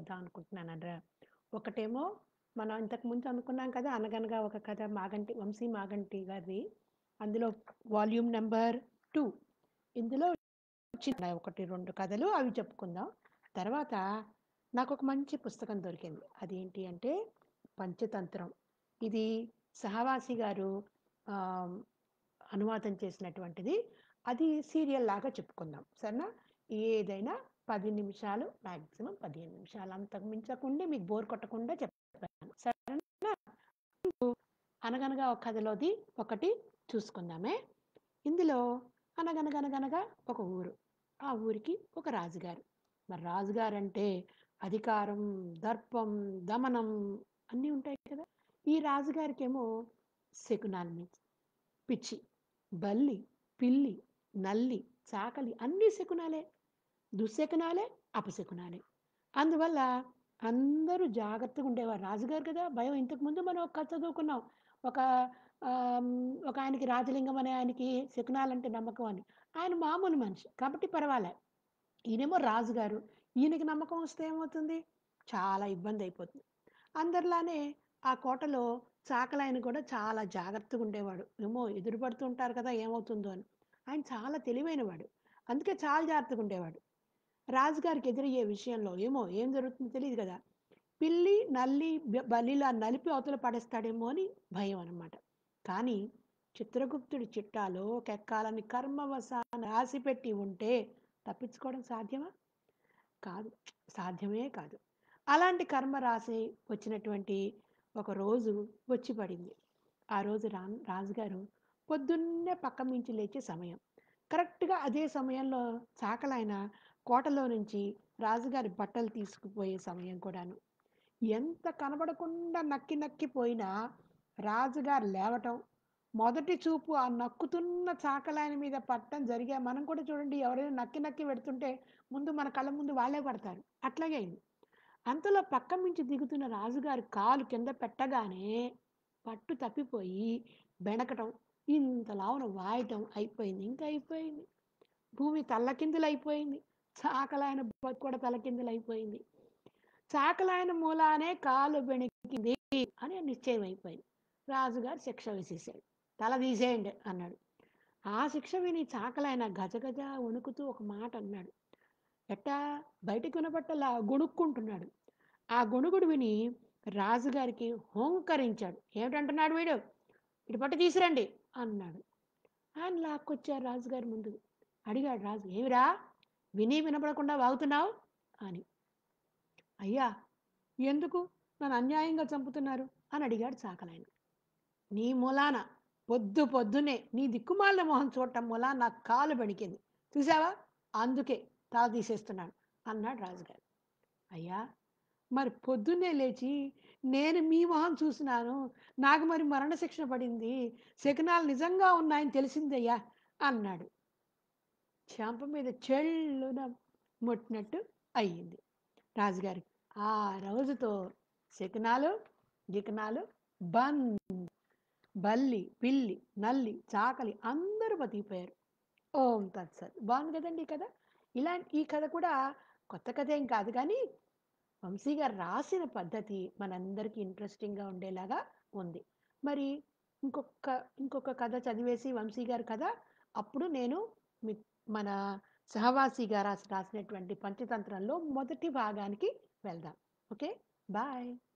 చెప్దాం అనుకుంటున్నానరా. ఒకటేమో మనం ఇంతకు ముందు అనుకున్నాం కదా! 'అనగనగా ఒక కథ' వంశీ మాగంటి గారిది. అందులో వాల్యూమ్ నంబర్ 2. ఇందులో చిన్న 1, 2 కథలు అవి చెప్పుకుందాం. తర్వాత నాకొక మంచి పుస్తకం దొరికింది. అదేంటి అంటే 'పంచతంత్రం'. ఇది సహవాసి గారు ఆహ్, అనువాదం చేసినటువంటిది. అది సీరియల్ లాగా చెప్పుకుందాం. సరేనా? ఏదైనా 10 నిమిషాలు, మాక్సిమం 15 నిమిషాలు, అంతకు మించకుండి మీకు బోర్ కొట్టకుండా చెప్తాను. సరేనా? 'అనగనగా ఒక కథలోది ఒకటి చూసుకుందామే. ఇందులో అనగనగనగనగా ఒక ఊరు. ఆ ఊరికి ఒక రాజుగారు. మరి రాజుగారంటే అధికారం, దర్పం, దమనం అన్నీ ఉంటాయి కదా! ఈ రాజుగారికేమో శకునాల మీద పిచ్చి. బల్లి, పిల్లి, నల్లి, చాకలి అన్నీ శకునాలే. దుశ్శకునాలే, అపశకునాలే. అందువల్ల అందరూ జాగ్రత్తగా ఉండేవారు. రాజుగారు కదా! భయం. ఇంతకుముందు మనం ఒక కథ చదువుకున్నాం. ఒక ఒక ఆయనకి రాజలింగం అనే ఆయనకి శకునాలంటే నమ్మకం అని. ఆయన మామూలు మనిషి. కాబట్టి పర్వాలే. ఈయనేమో రాజుగారు. ఈయనకి నమ్మకం వస్తే ఏమవుతుంది? చాలా ఇబ్బందయిపోతుంది. అందరిలానే ఆ కోటలో చాకలాయన కూడా చాలా జాగ్రత్తగా ఉండేవాడు. ఏమో ఎదురు పడుతూ ఉంటారు కదా! ఏమవుతుందో అని. ఆయన చాలా తెలివైనవాడు. అందుకే చాలా జాగ్రత్తగా ఉండేవాడు. రాజుగారికి ఎదురయ్యే విషయంలో ఏమో ఏం జరుగుతుందో తెలీదు గదా! పిల్లి, నల్లి, బల్లిలా నలిపి అవతల పడేస్తాడేమో అని భయం అనమాట. కానీ చిత్రగుప్తుడి చిట్టాలో కెక్కాలని కర్మవశాన రాసిపెట్టి ఉంటే తప్పించుకోవడం సాధ్యమా? కాదు. సాధ్యమే కాదు. అలాంటి కర్మ రాసి వచ్చినటువంటి ఒక రోజు వచ్చి పడింది. ఆ రోజు రాజుగారు పొద్దున్నే పక్క మించి లేచే సమయం. కరెక్ట్‌గా అదే సమయంలో చాకలాయన కోటలో నుంచి రాజుగారి బట్టలు తీసుకుపోయే సమయం కూడాను. ఎంత కనబడకుండా నక్కి నక్కి పోయినా రాజుగారు లేవటం, మొదటి చూపు ఆ నక్కుతున్న చాకలాయన మీద పడటం జరిగే మనం కూడా చూడండి ఎవరైనా నక్కి నక్కి పెడుతుంటే ముందు మన కళ్ళ ముందు వాళ్ళే పడతారు. అట్లాగే అయింది. అంతలో పక్క మించి దిగుతున్న రాజుగారి కాలు కింద పెట్టగానే పట్టు తప్పిపోయి బెణకటం, ఇంత లావున వాయటం అయిపోయింది. ఇంకా అయిపోయింది. భూమి తల్లకిందులైపోయింది. చాకలాయన బతుకు కూడా తలకిందులైపోయింది. చాకలాయన మూలానే కాలు బెణికింది అని నిశ్చయం అయిపోయింది. రాజుగారు శిక్ష వేసేసాడు. తల తీసేయండి అన్నాడు. ఆ శిక్ష విని చాకలాయన గజగజ వణుకుతూ ఒక మాట అన్నాడు. ఎట్టా? బయటికి వినపట్టలా గొణుక్కుంటున్నాడు. ఆ గొణుగుడు విని రాజుగారికి హోంకరించాడు. ఏమిటంటున్నాడు వీడు? ఇటు పట్టు తీసురండి అన్నాడు. ఆయన లాక్కొచ్చారు రాజుగారి ముందు. అడిగాడు రాజు, ఏమిరా విని వినపడకుండా వాగుతున్నావు అని. అయ్యా, ఎందుకు నన్ను అన్యాయంగా చంపుతున్నారు అని అడిగాడు చాకలాయన. నీ మూలాన పొద్దున్నే నీ దిక్కుమాలిన మొహం చూడటం మూలాన నా కాలు బెణికింది. చూసావా? అందుకే తల తీసేస్తున్నాను అన్నాడు రాజుగారు. అయ్యా, మరి పొద్దున్నే లేచి నేను మీ మొహం చూసినాను. నాకు మరి మరణశిక్ష పడింది. శకునాలు నిజంగా ఉన్నాయని తెలిసిందయ్యా అన్నాడు. చెంప మీద చెళ్ళున ముట్టినట్టు అయ్యింది రాజుగారికి. ఆ రోజుతో శకునాలు, గికనాలు బంద్. బల్లి, పిల్లి, నల్లి, చాకలి అందరూ బతికిపోయారు. ఓం తత్సత్. బాగుంది కదండి ఈ కథ. ఈ కథ కూడా కొత్త కథ ఏం కాదు కానీ వంశీ గారు రాసిన పద్ధతి మనందరికీ ఇంట్రెస్టింగ్‌గా ఉండేలాగా ఉంది. మరి ఇంకొక ఇంకొక కథ చదివేసి వంశీ గారి కథ అప్పుడు నేను మీ మన సహవాసి గారు రాసినటువంటి పంచతంత్రంలో మొదటి భాగానికి వెళ్దాం. ఓకే. బాయ్.